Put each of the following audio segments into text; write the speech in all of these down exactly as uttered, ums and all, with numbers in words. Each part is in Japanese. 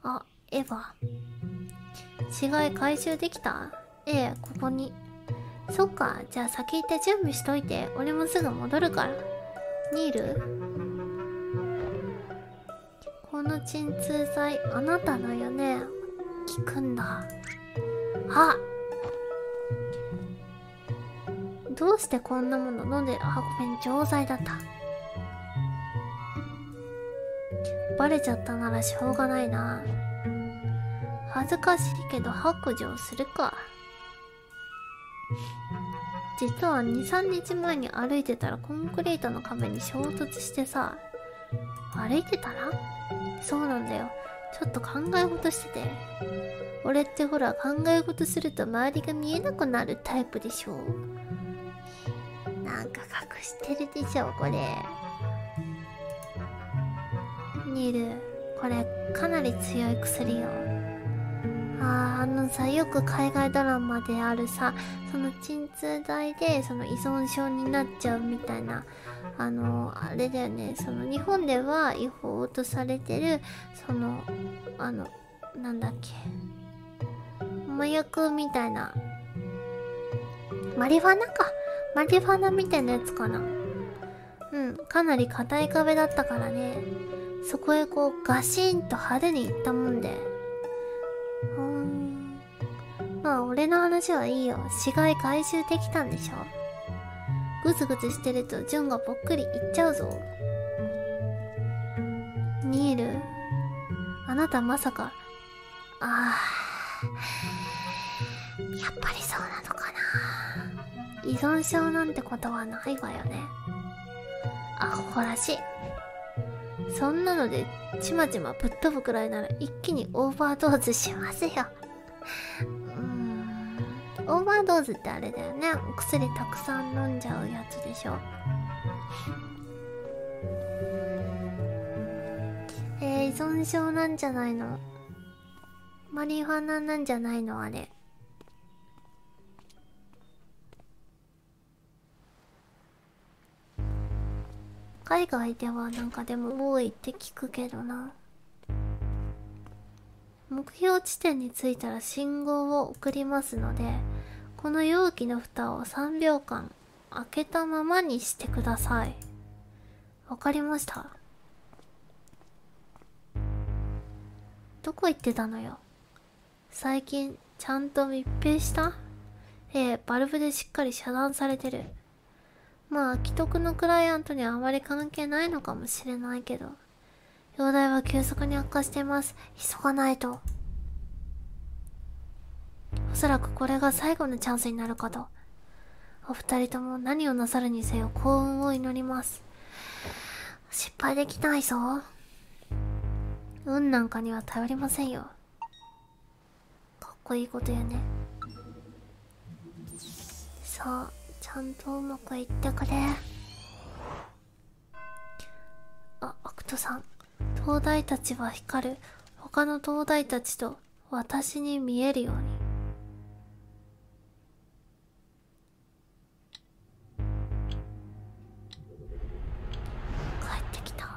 あ、エヴァ。死骸回収できた？ええ、ここに。そっか、じゃあ先行って準備しといて。俺もすぐ戻るから。ニール？この鎮痛剤、あなたのよね。効くんだ。あ！どうしてこんなもの飲んでる？あ、ごめん、錠剤だった。バレちゃったならしょうがないな。恥ずかしいけど白状するか。実はに、さんにちまえに歩いてたらコンクリートの壁に衝突してさ。歩いてたら？そうなんだよ。ちょっと考え事してて。俺ってほら、考え事すると周りが見えなくなるタイプでしょ。なんか隠してるでしょ、これ。ニール、これかなり強い薬よ。あー、あのさ、よく海外ドラマであるさ、その鎮痛剤でその依存症になっちゃうみたいな、あのあれだよね。その日本では違法とされてるそのあのなんだっけ、麻薬みたいな、マリファナか、マリファナみたいなやつかな。うん、かなり硬い壁だったからね。そこへこうガシーンと派手にいったもんで。うーん、まあ俺の話はいいよ。死骸回収できたんでしょ。グズグズしてるとジュンがぽっくりいっちゃうぞ。ニール、あなたまさか。あー、やっぱりそうなのかな。依存症なんてことはないわよね。アホらしい。そんなのでちまちまぶっ飛ぶくらいなら一気にオーバードーズしますよ。うーん、オーバードーズってあれだよね。お薬たくさん飲んじゃうやつでしょ。えー、依存症なんじゃないの？マリファナなんじゃないのあれ。海外ではなんかでも多いって聞くけどな。目標地点に着いたら信号を送りますので、この容器の蓋をさんびょうかん開けたままにしてください。わかりました。どこ行ってたのよ。最近ちゃんと密閉した？ええ、バルブでしっかり遮断されてる。まあ既得のクライアントにはあまり関係ないのかもしれないけど、容体は急速に悪化しています。急がないと。おそらくこれが最後のチャンスになるかと。お二人とも何をなさるにせよ幸運を祈ります。失敗できないぞ。運なんかには頼りませんよ。かっこいいこと言うね。さあ、ちゃんとうまくいってくれ。あ、アクトさん。灯台たちは光る。他の灯台たちと私に見えるように。帰ってきた。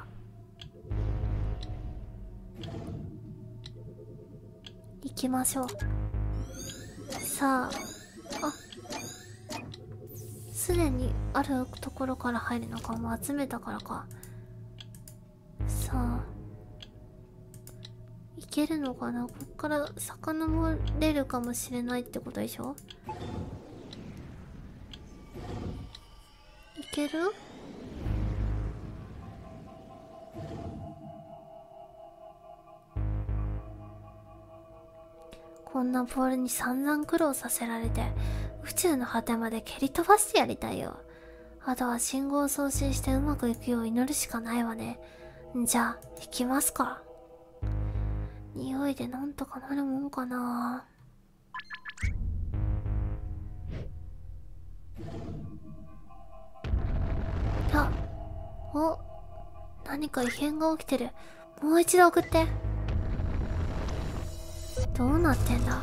行きましょう。さあ、あ、すでにあるところから入るのかも集めたからか。さあ、いけるのかな。こっから遡れるかもしれないってことでしょ。いける？こんなボールに散々苦労させられて宇宙の果てまで蹴り飛ばしてやりたいよ。あとは信号を送信してうまくいくよう祈るしかないわね。じゃあ行きますか。匂いでなんとかなるもんかな。あ、お、何か異変が起きてる。もう一度送って。どうなってんだ。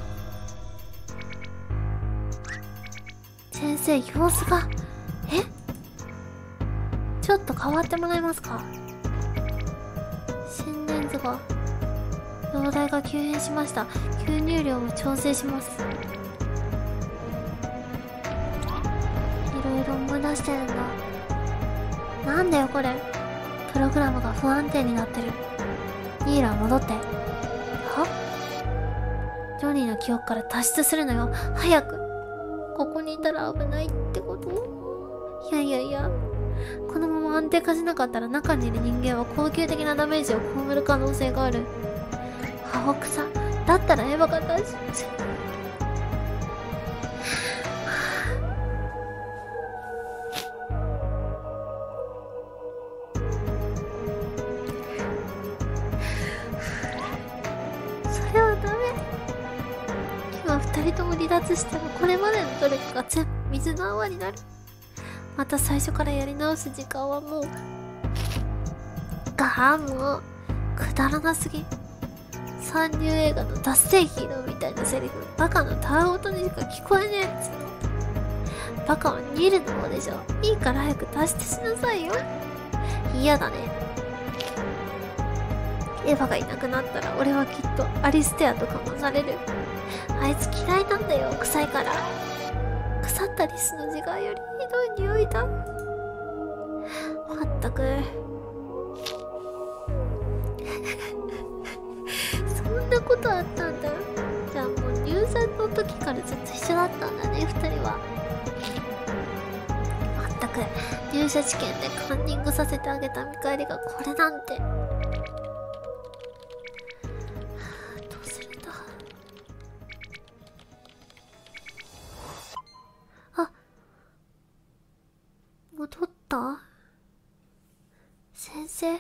先生、様子が。え？ちょっと変わってもらえますか。心電図が容体が急変しました。吸入量を調整します。いろいろ思い出してるんだ。なんだよこれ。プログラムが不安定になってる。ニーラ戻って。は？ジョニーの記憶から脱出するのよ。早く。ここにいたら危ないってこと？いやいやいや、このまま安定化しなかったら中にいる人間は恒久的なダメージを被る可能性がある。青草だったらエヴァが大丈夫。それはダメ。今二人とも離脱したらこれまでの努力が全部水の泡になる。また最初からやり直す時間はもうガーもうくだらなすぎ。三流映画の脱線ヒーローみたいなセリフ、バカのたわごとにしか聞こえねえっつうの。バカはニルの方でしょ。いいから早く脱出しなさいよ。嫌だね。エヴァがいなくなったら俺はきっとアリステアとかもされる。あいつ嫌いなんだよ、臭いから。腐ったリスの自害よりひどい匂いだ。まったくそんなことあったんだ。じゃあもう入山の時からずっと一緒だったんだね、二人は。まったく入社試験でカンニングさせてあげた見返りがこれなんて。どうするんだ。あ、戻った？先生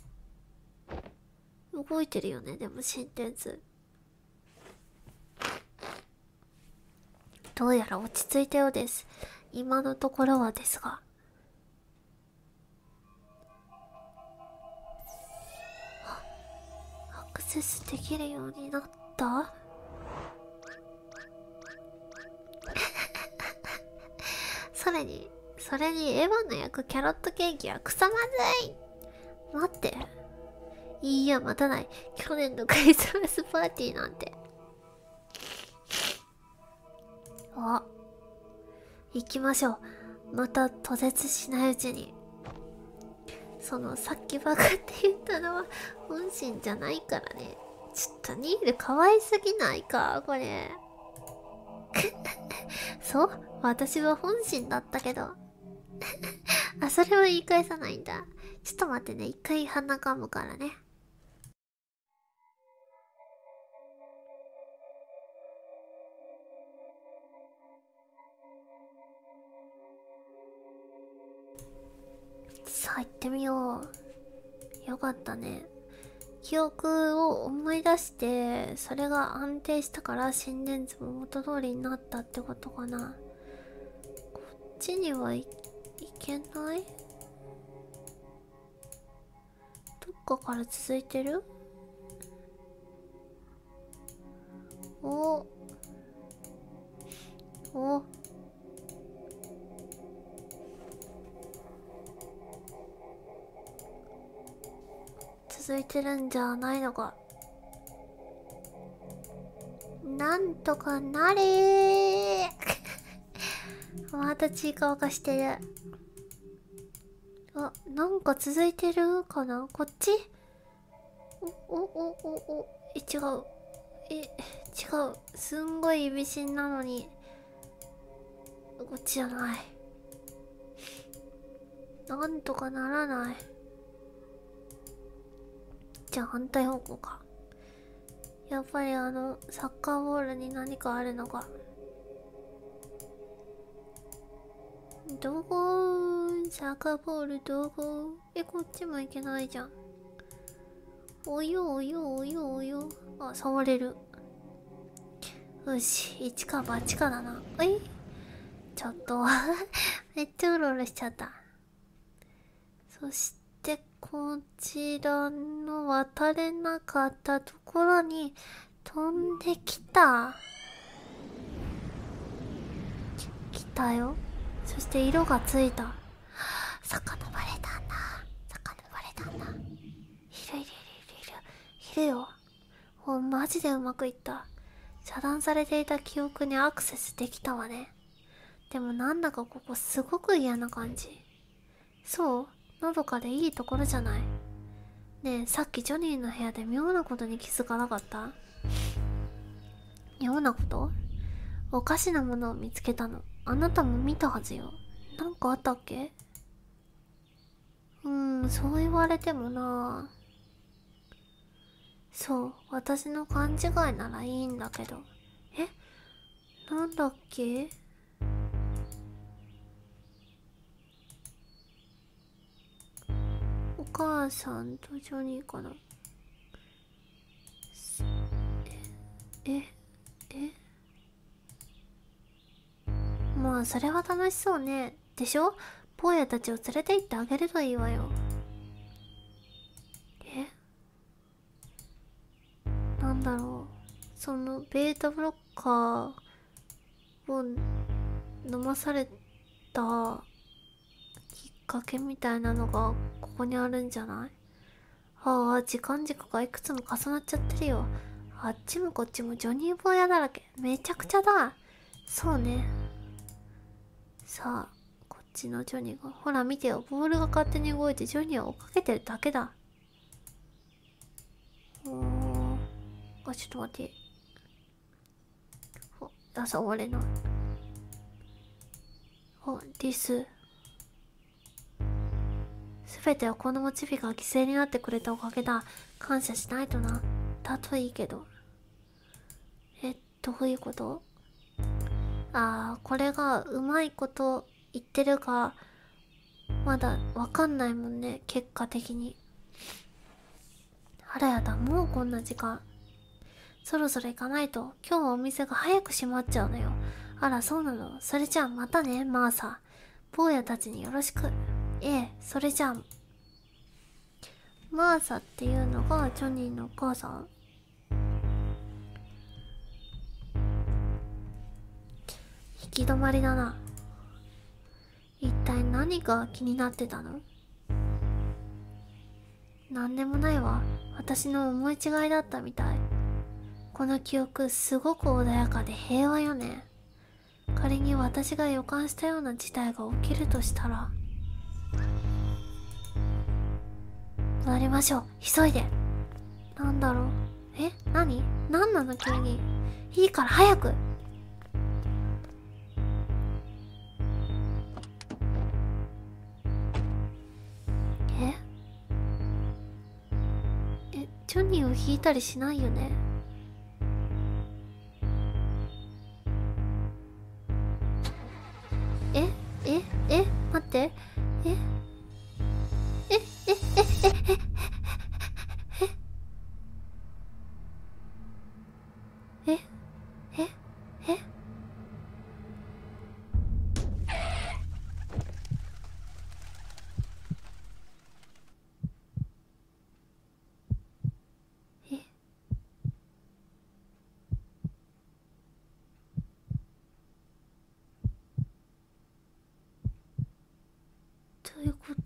動いてるよね。でも心電図どうやら落ち着いたようです。今のところはですが。アクセスできるようになったそれにそれにエヴァの焼くキャロットケーキはくさまずい。待って、いいや待たない。去年のクリスマスパーティーなんて。あ、行きましょう。また途絶しないうちに。そのさっきバカって言ったのは本心じゃないからね。ちょっとニール可愛すぎないかこれそう、私は本心だったけどあ、それは言い返さないんだ。ちょっと待ってね、一回鼻かむからね。さあ行ってみよう。よかったね。記憶を思い出してそれが安定したから心電図も元通りになったってことかな。こっちにはいいけない？どっかから続いてる？おお続いてるんじゃないのか。なんとかなれーまたちいかわかしてる。あ、なんか続いてるかなこっち。おおおおおえ違うえ違う、すんごい意味深なのにこっちじゃない。なんとかならない。じゃあ反対方向か。やっぱりあのサッカーボールに何かあるのか。どこ？サッカーボールどこ？え、こっちも行けないじゃん。およおよおよおよ。あ、触れる。よし、一か八かだな。え？ちょっとめっちゃうろうろしちゃった。そしてこちらの渡れなかったところに飛んできた。来たよ。そして色がついた。遡れたんだ。遡れたんだ。いるいるいるいるいるよ。 お、マジでうまくいった。遮断されていた記憶にアクセスできたわね。でもなんだかここすごく嫌な感じ。そう、のどかでいいところじゃない。ねえ、さっきジョニーの部屋で妙なことに気づかなかった？妙なこと？おかしなものを見つけたの。あなたも見たはずよ。なんかあったっけ？うーん、そう言われてもな。そう、私の勘違いならいいんだけど。え？なんだっけ？お母さんとジョニーかな。え、え、えまあ、それは楽しそうね。でしょ？坊やたちを連れて行ってあげるといいわよ。え？なんだろう。その、ベータブロッカーを飲まされたきっかけみたいなのがここにあるんじゃない？ああ、時間軸がいくつも重なっちゃってるよ。あっちもこっちもジョニー坊やだらけ。めちゃくちゃだ。そうね。さあ、こっちのジョニーが。ほら見てよ。ボールが勝手に動いてジョニーを追っかけてるだけだ。おー。あ、ちょっと待って。お、朝終われない。お、リス。すべてはこのモチビが犠牲になってくれたおかげだ。感謝しないとな。だといいけど。え、どういうこと？ああ、これがうまいこと言ってるか、まだわかんないもんね、結果的に。あらやだ、もうこんな時間。そろそろ行かないと、今日はお店が早く閉まっちゃうのよ。あら、そうなの。それじゃあまたね、マーサ。坊やたちによろしく。ええ、それじゃあ。マーサっていうのがジョニーのお母さん？行き止まりだな。一体何が気になってたの？なんでもないわ。私の思い違いだったみたい。この記憶すごく穏やかで平和よね。仮に私が予感したような事態が起きるとしたら。戻りましょう。急いで。なんだろう。え？何？何なの急に。いいから早く。え？え、ジョニーを引いたりしないよね。え？え？え？待って。え？え？え？え？え？え？え？え？え？え？え？どういうこと？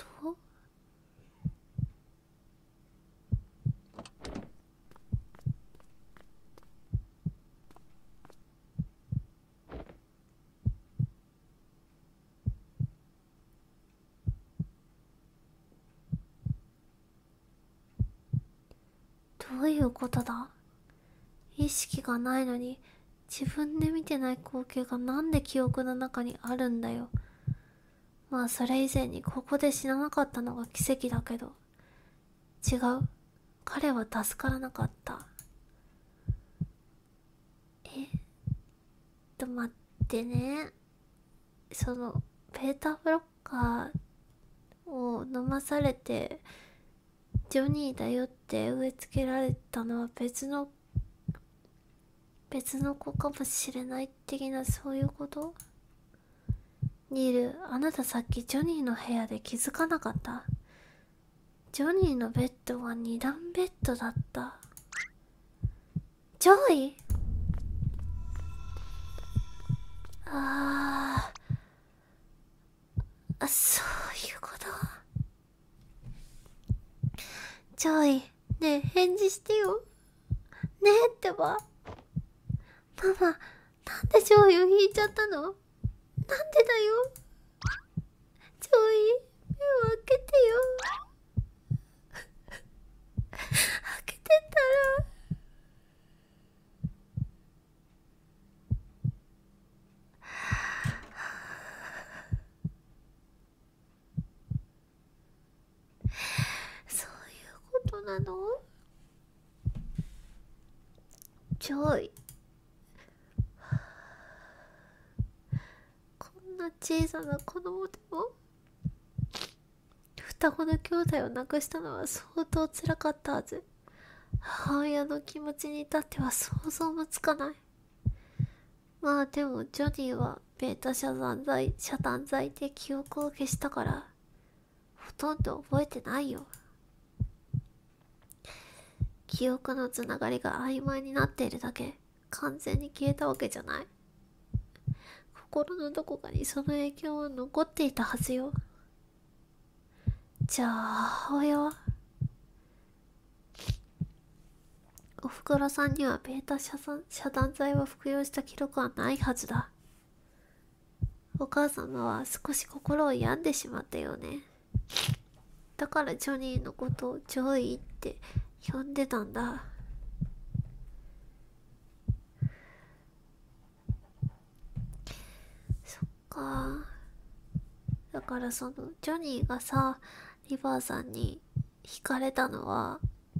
どういうことだ？意識がないのに自分で見てない光景がなんで記憶の中にあるんだよ。まあそれ以前にここで死ななかったのが奇跡だけど。違う。彼は助からなかった。えっと待ってね。そのベータブロッカーを飲まされてジョニーだよって植え付けられたのは別の別の子かもしれない的な、そういうこと？ニール、あなたさっきジョニーの部屋で気づかなかった？ジョニーのベッドは二段ベッドだった。ジョイ？あーあ、そういうこと。ジョイ、ねえ返事してよ。 ねえってば。ママ、なんで醤油引いちゃったの？なんでだよ。ちょい、目を開けてよ。開けてたら。そういうことなの？ちょい。こんな小さな子供でも双子の兄弟を亡くしたのは相当辛かったはず。母親の気持ちに至っては想像もつかない。まあでもジョニーはベータ遮断剤遮断剤で記憶を消したからほとんど覚えてないよ。記憶のつながりが曖昧になっているだけ、完全に消えたわけじゃない。心のどこかにその影響は残っていたはずよ。じゃあ母親は？おふくろさんにはベータ遮断遮断剤を服用した記録はないはずだ。お母様は少し心を病んでしまったよね。だからジョニーのことをジョイって呼んでたんだ。そっか。だからそのジョニーがさ、リバーさんに惹かれたのは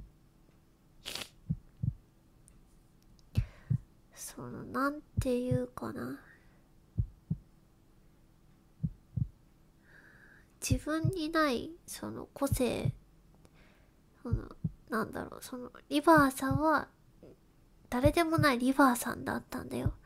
そのなんていうかな、自分にないその個性、そのなんだろう、そのリバーさんは誰でもないリバーさんだったんだよ。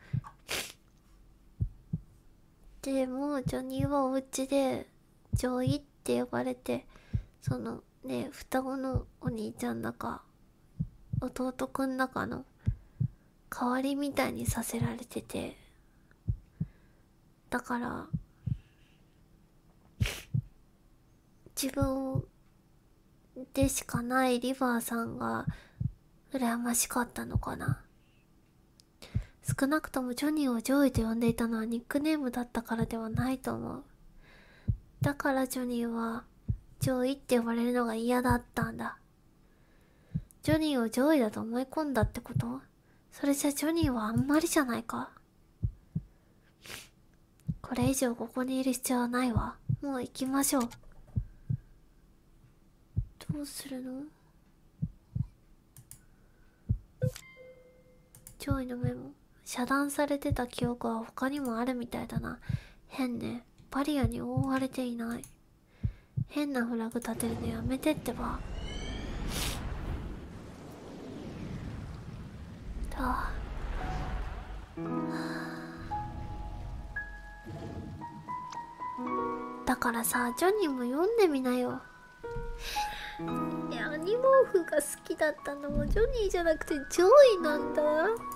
でもジョニーはお家でジョイって呼ばれて、そのね双子のお兄ちゃんだか弟くんだかの代わりみたいにさせられてて、だから自分でしかないリバーさんが羨ましかったのかな。少なくともジョニーをジョイと呼んでいたのはニックネームだったからではないと思う。だからジョニーはジョイって呼ばれるのが嫌だったんだ。ジョニーをジョイだと思い込んだってこと？それじゃジョニーはあんまりじゃないか。これ以上ここにいる必要はないわ。もう行きましょう。どうするの？ジョイのメモ。遮断されてた記憶は他にもあるみたいだな。変ね。バリアに覆われていない。変なフラグ立てるのやめてってば。だ。だからさ、ジョニーも読んでみなよ。いや、アニモーフが好きだったのもジョニーじゃなくてジョイなんだ。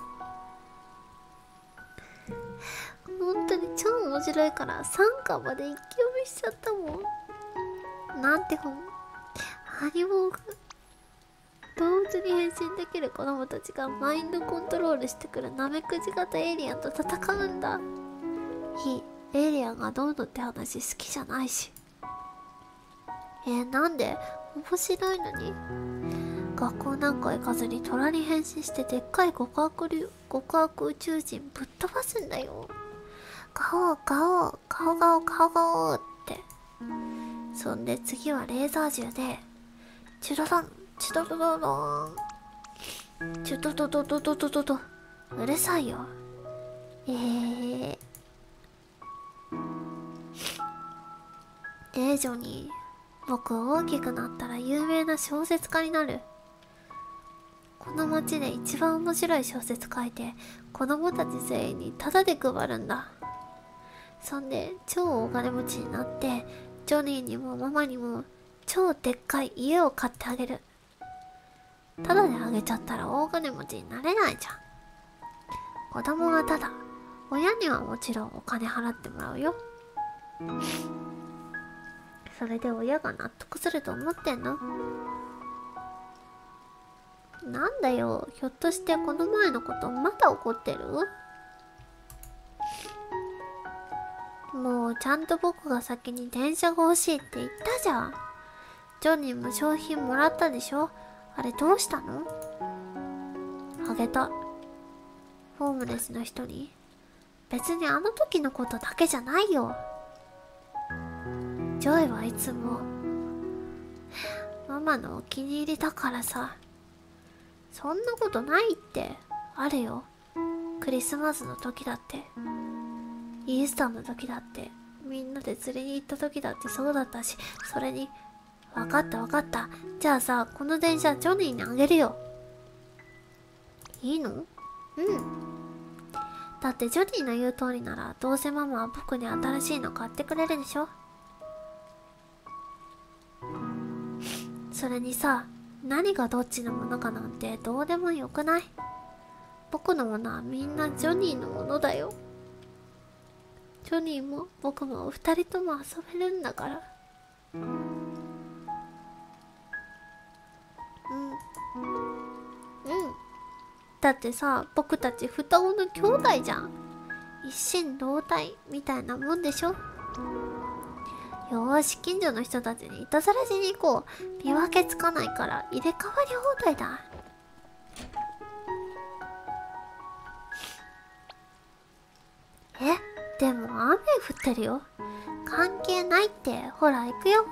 本当に超面白いからさんかんまで一気読みしちゃったもん。なんて本？アニモーフ。動物に変身できる子供たちがマインドコントロールしてくるナメクジ型エイリアンと戦うんだ。いい。エイリアンがどうのって話好きじゃないし。えー、なんで？面白いのに。学校なんか行かずに虎に変身してでっかい極悪流極悪宇宙人ぶっ飛ばすんだよ。ガオガオガオガオガオガオって。そんで次はレーザー銃でチュドドンチュドドドドンチュドドドドドドドド。うるさいよ。えーえー、ジョニー、僕大きくなったら有名な小説家になる。この町で一番面白い小説書いて子供たち全員にタダで配るんだ。そんで超大金持ちになってジョニーにもママにも超でっかい家を買ってあげる。タダであげちゃったら大金持ちになれないじゃん。子供はタダ、親にはもちろんお金払ってもらうよ。それで親が納得すると思ってんの？ なんだよ、ひょっとしてこの前のことまだ怒ってる？もうちゃんと僕が先に電車が欲しいって言ったじゃん。ジョニーも商品もらったでしょ？あれどうしたの？あげた。ホームレスの人に。別にあの時のことだけじゃないよ。ジョイはいつもママのお気に入りだからさ。そんなことないって。あるよ。クリスマスの時だって、イースターの時だって、みんなで釣りに行った時だってそうだったし、それに、わかったわかった。じゃあさ、この電車ジョニーにあげるよ。いいの？うん。だってジョニーの言う通りなら、どうせママは僕に新しいの買ってくれるでしょ。それにさ、何がどっちのものかなんてどうでもよくない？僕のものはみんなジョニーのものだよ。ジョニーも僕も二人とも遊べるんだから。うん。うん。だってさ、僕たち双子の兄弟じゃん。一心同体みたいなもんでしょ。よーし、近所の人たちにいたずらしに行こう。見分けつかないから入れ替わり放題だ。え、でも雨降ってるよ。関係ないって。ほら行くよ。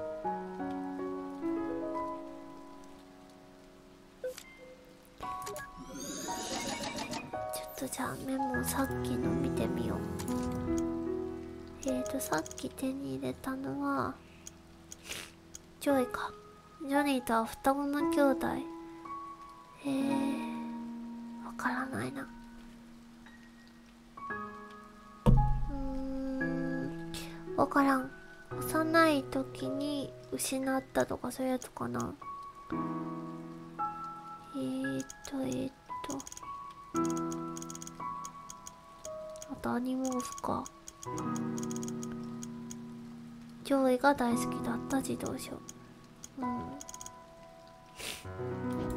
ちょっとじゃあメモさっきの見てみよう。えーとさっき手に入れたのはジョイか。ジョニーとは双子の兄弟。えー、わからないな。うーん、わからん。幼い時に失ったとかそういうやつかな。えーとえーとあとアニモーフか。ジョイが大好きだった児童書。うん。